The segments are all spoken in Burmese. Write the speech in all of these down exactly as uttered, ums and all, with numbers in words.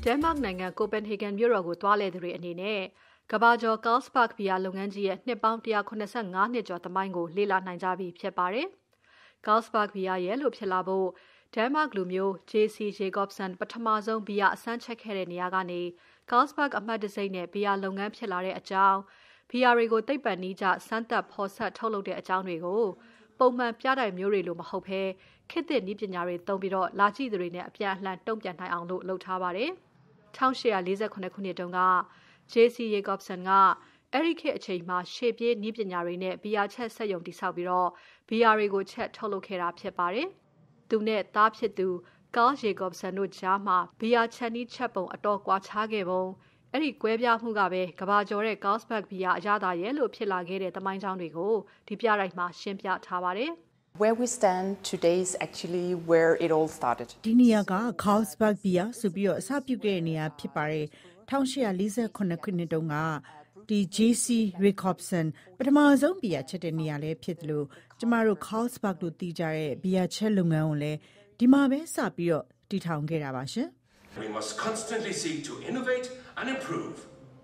ဒန်မတ်နိုင်ငံကိုပန်ဟေဂန်မြို့တော်ကိုတွားလေသူတွေအနေနဲ့ကဘာကျော် Carlsberg ဘီယာလုပ်ငန်းကြီးရဲ့နှစ်ပေါင်းone hundred eighty-fiveနှစ်ကျော်သမိုင်းကိုလေ့လာနိုင်ကြပြီဖြစ်ပါတယ်။ Carlsberg ဘီယာရဲ့လို့ဖြစ်လာဖို့ဒန်မတ်လူမျိုး J C Jacobsen ပထမဆုံးဘီယာအစမ်းချက်ခဲ့တဲ့နေရာကနေ Carlsberg အမှတ်တံဆိပ်နဲ့ဘီယာလုပ်ငန်းဖြစ်လာတဲ့အကြောင်းဘီယာတွေကိုသိပ္ပံနည်းကျစမ်းသပ်ဖော်စပ်ထုတ်လုပ်တဲ့အကြောင်းတွေကိုပုံမှန်ပြတိုက်မျိုးတွေလိုမဟုတ်ဘဲခေတ်သစ်နည်းပညာတွေသုံးပြီးတော့လာကြည့်သူတွေနဲ့အပြန်အလှန်တုံ့ပြန်နိုင်အောင်လို့လုပ်ထားပါတယ်။ eighteen forty-eightခုနှစ်တုန်းက J C Jacobsen ကအဲ့ဒီခေတ်အချိန်မှာရှေ့ပြေးနည်းပညာတွေနဲ့ဘီယာချက်စက်ရုံတည်ဆောက်ပြီးတော့ဘီယာတွေကိုချက်ထုတ်လုပ်ခဲ့တာဖြစ်ပါတယ်။သူနဲ့သားဖြစ်သူ Carl Jacobsen တို့ကြားမှာဘီယာချက်နည်းချက်ပုံအတော်ကွာခြားခဲ့ပုံအဲ့ဒီကွဲပြားမှုကပဲကဘာကျော်တဲ့ Carlsberg ဘီယာအရသာရဲ့လို့ဖြစ်လာခဲ့တဲ့သမိုင်းကြောင်းတွေကိုဒီပြတိုက်မှာရှင်းပြထားပါတယ်။ Where we stand today is actually where it all started. ဒီနေရာက Carlsberg ဘီယာဆိုပြီးတော့အစပြုခဲ့တဲ့နေရာဖြစ်ပါတယ်။ eighteen forty-eightခုနှစ်တုန်းကဒီ J C Jacobsen ပထမဆုံးဘီယာချက်တဲ့နေရာလည်းဖြစ်တယ်လို့ကျမတို့ Carlsberg လို့သိကြတဲ့ဘီယာချက်လုပ်ငန်းကိုလည်းဒီမှာပဲစပြီးတော့တည်ထောင်ခဲ့တာပါရှင်။ We must constantly seek to innovate and improve.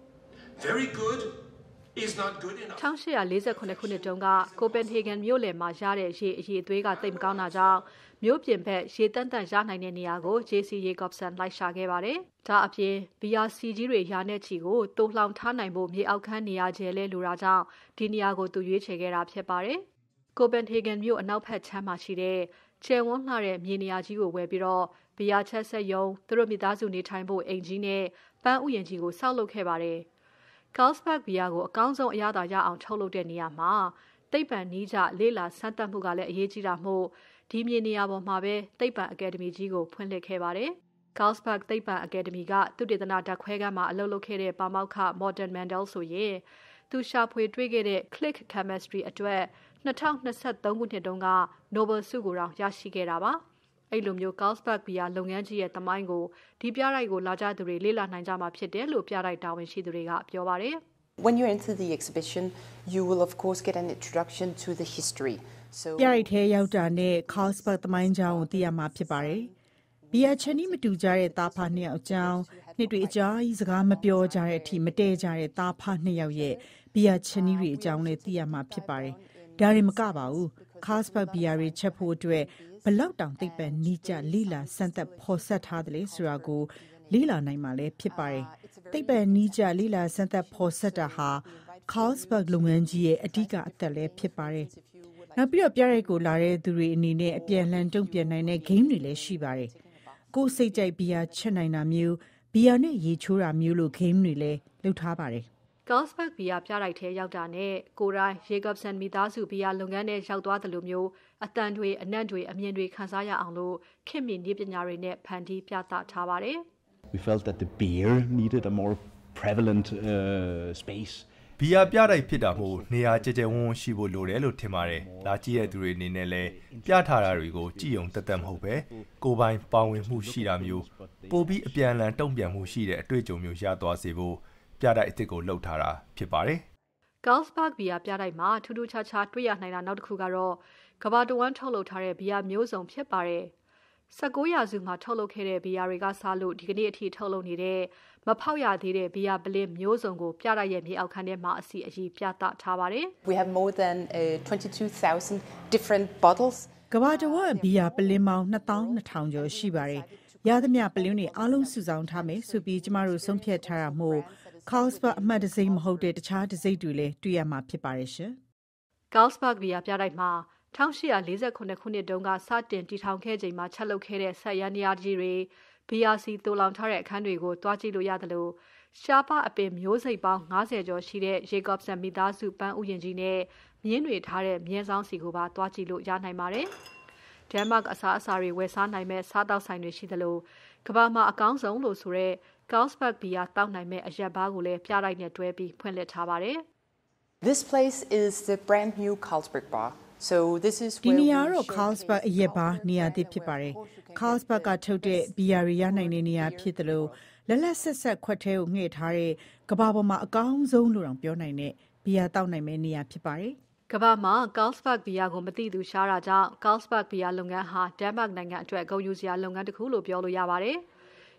Very good is not good enough. eighteen forty-eightခုနှစ်တုန်းကကိုပန်ဟေဂန်မြို့လယ်မှာရတဲ့ရေအရည်အသွေးကသိပ်မကောင်းတာကြောင့်မြို့ပြင်ဘက်ရေတန့်တန့်ရနိုင်တဲ့နေရာကို J C Jacobsen လိုက်ရှာခဲ့ပါတယ်။ဒါအပြင်ဘီယာစီကြီးတွေရာနဲ့ချီကိုတိုးလှောင်ထားနိုင်ဖို့မြေအောက်ခန်းနေရာကျယ်လဲလိုတာကြောင့်ဒီနေရာကိုသူရွေးချယ်ခဲ့တာဖြစ်ပါတယ်။ကိုပန်ဟေဂန်မြို့အနောက်ဘက်ခြမ်းမှာရှိတဲ့ကျယ်ဝန်းလှတဲ့မြေနေရာကြီးကိုဝယ်ပြီးတော့ဘီယာချက်ဆက်ယုံသူတို့မိသားစုနေထိုင်ဖို့အိမ်ကြီးနဲ့ပန်းဥယျာဉ်ကြီးကိုဆောက်လုပ်ခဲ့ပါတယ်။ Carlsberg ဘီယာကိုအကောင်းဆုံးအရသာရအောင်ထုတ်လုပ်တဲ့နေရာမှာသိပ္ပံနည်းကျလေ့လာစမ်းသပ်မှုကလည်းအရေးကြီးတာမို့ဒီမြေနေရာပေါ်မှာပဲသိပ္ပံအကယ်ဒမီကြီးကိုဖွင့်လှစ်ခဲ့ပါတယ်။ Carlsberg သိပ္ပံအကယ်ဒမီကသုတေသနဓာတ်ခွဲခန်းမှာအလုပ်လုပ်ခဲ့တဲ့ပါမောက္ခ Morten Mandel ဆိုရင်သူရှာဖွေတွေ့ခဲ့တဲ့ click chemistry အတွက်twenty twenty-threeခုနှစ်တုန်းက Nobel ဆုကိုတောင်ရရှိခဲ့တာပါ။အဲ့လိုမျိုး Carlsberg ဘီယာလုပ်ငန်းကြီးရဲ့သမိုင်းကိုဒီပြတိုက်ကိုလာကြသူတွေလေ့လာနိုင်ကြမှာဖြစ်တယ်လို့ပြတိုက်တာဝန်ရှိသူတွေကပြောပါတယ်။ When you enter the exhibition, you will of course get an introduction to the history. So ပြိုင်ထဲရောက်တာနဲ့ Carlsberg သမိုင်းကြောင်းကိုသိရမှာဖြစ်ပါတယ်။ဘီယာချက်နည်းမတူကြတဲ့သားဖားနှစ်ယောက်အကြောင်းနှစ်တွေအကြာကြီးစကားမပြောကြတဲ့အထိမတည့်ကြတဲ့သားဖားနှစ်ယောက်ရဲ့ဘီယာချက်နည်းတွေအကြောင်းလည်းသိရမှာဖြစ်ပါတယ်။ဒါတွေမကပါဘူး။ Carlsberg ဘီယာတွေချက်ဖို့အတွက်ဘလောက်တောင်သိပ္ပံနည်းကျလိလာစမ်းသပ်ဖော်ဆက်ထားတယ်လဲဆိုတာကိုလေ့လာနိုင်မှာလည်းဖြစ်ပါတယ်။သိပ္ပံနည်းကျလိလာစမ်းသပ်ဖော်ဆက်တာဟာ Carlsberg လုပ်ငန်းကြီးရဲ့အဓိကအသက်လည်းဖြစ်ပါတယ်။နောက်ပြီးတော့ပြရိုက်ကိုလာတဲ့သူတွေအနေနဲ့အပြန်လှန်တုံ့ပြန်နိုင်တဲ့ game တွေလည်းရှိပါတယ်။ကိုယ်စိတ်ကြိုက်ဘီယာချက်နိုင်တာမျိုးဘီယာနဲ့ရေချိုးတာမျိုးလို game တွေလည်းလုပ်ထားပါတယ်။ Carlsberg ဘီယာပြတိုက်ထဲရောက်တာနဲ့ကိုယ်တိုင် Jacobsen မိသားစုဘီယာလုပ်ငန်းထဲရောက်သွားတယ်လို့မျိုးအတန်တွေအနံ့တွေအမြင်တွေခံစားရအောင်လို့ခေတ်မီနည်းပညာတွေနဲ့ဖန်တီးပြသထားပါတယ်။ We felt that the beer needed a more prevalent uh, space. ဘီယာပြတိုက်ဖြစ်တာမို့နေရာကျကျဝန်းဝန်းရှိဖို့လိုတယ်လို့ထင်ပါတယ်။လာကြည့်တဲ့သူတွေအနေနဲ့လည်းပြထားတာတွေကိုကြည့်ုံတက်တက်မဟုတ်ပဲကိုယ်ပိုင်ပါဝင်မှုရှိတာမျိုးပိုပြီးအပြန်အလှန်တုံ့ပြန်မှုရှိတဲ့အတွေ့အကြုံမျိုးရသွားစေဖို့ပြတိုက်အစ်စ်ကိုလှုပ်ထားတာဖြစ်ပါတယ်။ Carlsberg ဘီယာပြတိုက်မှာထူးထူးခြားခြားတွေ့ရနိုင်တာနောက်တစ်ခုကတော့ကမ္ဘာတဝန်းထုတ်လုပ်ထားတဲ့ဘီယာမျိုးစုံဖြစ်ပါတယ်။ nineteenရာစုမှာထုတ်လုပ်ခဲ့တဲ့ဘီယာတွေကစလို့ဒီကနေ့အထိထုတ်လုပ်နေတဲ့မဖောက်ရသေးတဲ့ဘီယာပလင်းမျိုးစုံကိုပြတိုက်ရဲ့မြေအောက်ခန်းထဲမှာအစီအည်ပြသထားပါတယ်။ We have more than uh, twenty-two thousand different bottles. ကမ္ဘာတဝန်းဘီယာပလင်းပေါင်းtwo thousand two hundredကျော်ရှိပါတယ်။ရသမျှပလင်းတွေအားလုံးစုဆောင်းထားမယ်ဆိုပြီးကျမတို့ဆုံးဖြတ်ထားတာမို့Carlsberg အမှတ်တံဆိပ်မဟုတ်တဲ့တခြားတံဆိပ်တွေလည်းတွေ့ရမှာဖြစ်ပါတယ်ရှင်။ Carlsberg ဘီယာပြတိုက်မှာeighteen forty-sevenခုနှစ်တုန်းကစတင်တည်ထောင်ခဲ့ချိန်မှာချက်လုပ်ခဲ့တဲ့ဆက်ရန်တရားကြီးတွေဘီယာစီတူလောင်ထားတဲ့အခန်းတွေကိုတွားကြည့်လို့ရတယ်လို့ရှားပအပင်မျိုးစိတ်ပေါင်းfiftyကျော်ရှိတဲ့ Jacobsen မိသားစုပန်းဥယျာဉ်ကြီးနဲ့မြင်းတွေထားတဲ့မြင်းဆောင်စီကိုပါတွားကြည့်လို့ရနိုင်ပါတယ်။ Denmark အစားအစာတွေဝယ်စားနိုင်မဲ့စားတောက်ဆိုင်တွေရှိသလိုကမ္ဘာမှာအကောင်းဆုံးလို့ဆိုတဲ့ Carlsberg ဘီယာတောက်နိုင်မဲ့အရက်ဘားကိုလည်းပြတိုက်နဲ့တွဲပြီးဖွင့်လှစ်ထားပါတယ်။ This place is the brand new Carlsberg bar. So this is where ဒီနေရာတော့ Carlsberg အရက်ဘားနေရာသစ်ဖြစ်ပါတယ်။ Carlsberg ကထုတ်တဲ့ဘီယာတွေရနိုင်တဲ့နေရာဖြစ်တယ်လို့လက်လက်ဆက်ဆက်ခွက်ထဲကိုငှဲ့ထားတဲ့ကမ္ဘာပေါ်မှာအကောင်းဆုံးလို့တောင်ပြောနိုင်တဲ့ဘီယာတောက်နိုင်မဲ့နေရာဖြစ်ပါတယ်။ကမ္ဘာမှာ Carlsberg ဘီယာကိုမသိသူရှားတာကြောင့် Carlsberg ဘီယာလုပ်ငန်းဟာ Denmark နိုင်ငံအတွက်ဂုဏ်ယူစရာလုပ်ငန်းတစ်ခုလို့ပြောလို့ရပါတယ်။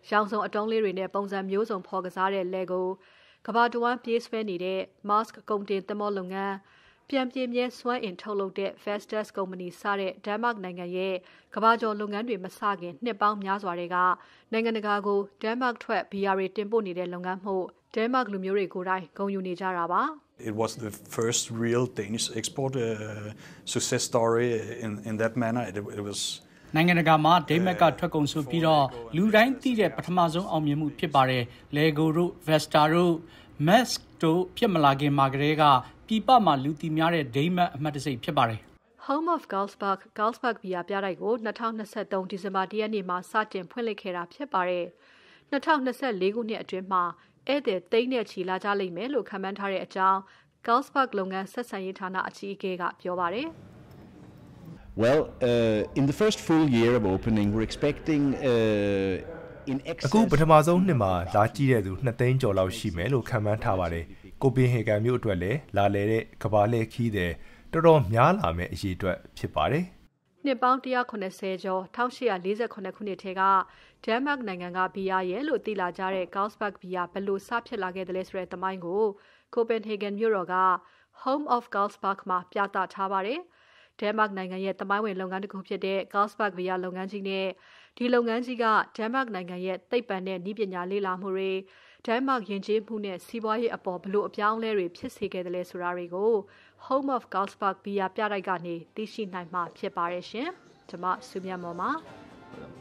ရောင်စုံအတုံးလေးတွေနဲ့ပုံစံမျိုးစုံဖော်ကစားတဲ့လဲကိုကဘာတဝမ်းပြေးဆွဲနေတဲ့ Maersk ကုန်တင်သင်္ဘောလုပ်ငန်းပြန်ပြင်းမြဲစွမ်းအင်ထုတ်လုပ်တဲ့ Vestas ကုမ္ပဏီစတဲ့ Denmark နိုင်ငံရဲ့ကဘာကျော်လုပ်ငန်းတွေမစခင်နှစ်ပေါင်းများစွာတွေကနိုင်ငံတကာကို Denmark ထွက်ဘီယာတွေတင်ပို့နေတဲ့လုပ်ငန်းမှု Denmark လူမျိုးတွေကိုယ်တိုင်ဂုဏ်ယူနေကြတာပါ It was the first real Danish export uh, success story in in that manner. It, it was နိုင်ငံတကာမှာဒိမက်ကထွက်ကုန်ဆိုပြီးတော့လူတိုင်းသိတဲ့ပထမဆုံးအောင်မြင်မှုဖြစ်ပါတယ်။ Lego တို့ Vesta တို့ Maersk တို့ဖြစ်မလာခင်မှာကတည်းကပြည်ပမှာလူသိများတဲ့ဒိမက်အမှတ်တစိတ်ဖြစ်ပါတယ်။ Home of Carlsberg Carlsberg ဘီယာပြတိုက်ကို၂၀၂၃ဒီဇင်ဘာ၁ရက်နေ့မှာစတင်ဖွင့်လှစ်ခဲ့တာဖြစ်ပါတယ်။၂၀၂၄ခုနှစ်အတွင်းမှာဧည့်သည်သိန်းနဲ့ချီလာကြလိမ့်မယ်လို့ခန့်မှန်းထားတဲ့အကြောင်း Carlsberg လုပ်ငန်းဆက်ဆံရေးဌာနအကြီးအကဲကပြောပါတယ်။ Well, uh, in the first full year of opening, we're expecting uh, in excess အခုပထမဆုံးနှစ်မှာလာကြည့်တဲ့သူနှစ်သိန်းကျော်လောက်ရှိမယ်လို့ခန့်မှန်းထားပါတယ်။ကိုပင်ဟေဂန်မြို့အတွက်လည်းလာလေတဲ့ကမ္ဘာလှည့်ခီးတဲ့တော်တော်များလာမယ့်အရေးအတွက်ဖြစ်ပါတယ်။နှစ်ပေါင်း၁၇၀ကျော်၁၈၄၇ခုနှစ်ထဲက Denmark နိုင်ငံကဘီယာရဲ့လို့သိလာကြတဲ့ Carlsberg ဘီယာဘယ်လိုစဖြစ်လာခဲ့တယ်လဲဆိုတဲ့သမိုင်းကို Copenhagen မြို့တော်က Home of Carlsberg မှာပြသထားပါတယ်။ Denmark နိုင်ငံရဲ့သမိုင်းဝင်လုပ်ငန်းတစ်ခုဖြစ်တဲ့ Carlsberg ဘီယာလုပ်ငန်းကြီးနဲ့ဒီလုပ်ငန်းကြီးက Denmark နိုင်ငံရဲ့သိပ္ပံနဲ့နည်းပညာလေ့လာမှုတွေ Denmark ယဉ်ကျေးမှုနဲ့စီးပွားရေးအပေါ်ဘလို့အပြောင်းအလဲတွေဖြစ်စေခဲ့တယ်လဲဆိုတာတွေကို Home of Carlsberg ဘီယာပြတိုက်ကနေသိရှိနိုင်မှာဖြစ်ပါတယ်ရှင်။ကျွန်မစုမြတ်မော်ပါ